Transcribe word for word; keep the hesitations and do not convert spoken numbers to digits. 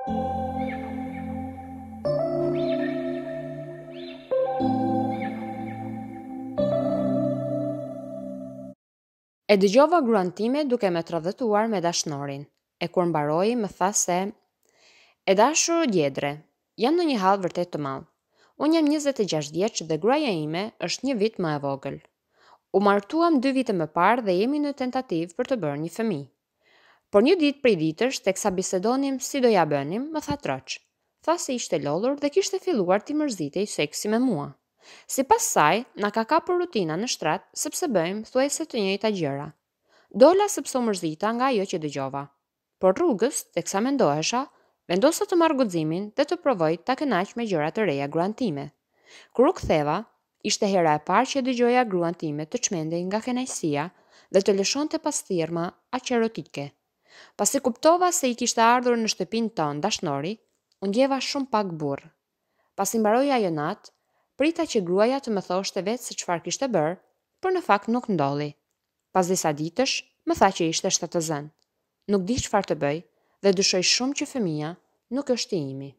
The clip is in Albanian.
E dëgjova gruan time duke me tradhëtuar me dashnorin, e kur mbaroi më tha se: "E dashur Djedre, jam në një hall vërtet të madh. Unë jam njëzet e gjashtë vjeç dhe gruaja ime është një vit më e vogël. U martuam dy vite më parë dhe jemi në tentativë për të bërë një fëmijë. Por një ditë prej ditësh, teksa bisedonim si do ja bënim, më tha troç. Tha se ishte lodhur dhe kishte filluar t'i mërzitej seksi me mua. Sipas saj, na ka kapur rutina në shtrat sepse bëjmë thuajse të njëjta gjëra. Dola sepse u mërzita nga ajo që dëgjova. Por rrugës, teksa mendohesha, vendosa të marr guximin dhe të provoj ta kënaq me gjëra të reja gruan time. Kur u ktheva, ishte hera e parë që dëgjoja gruan time të çmendej nga kënaqësia dhe të lëshonte pasthirrma aq erotike. Pasi kuptova se i kishte ardhur në shtëpinë tonë dashnori, u ndjeva shumë pak burr. Pasi mbaroi ajo natë, prita që gruaja të më thoshte vetë se çfarë kishte bërë, por në fakt nuk ndolli. Pas disa ditësh, më tha që ishte shtatëzën. Nuk di çfarë të bëj dhe dyshoj shumë që fëmia nuk është i imi.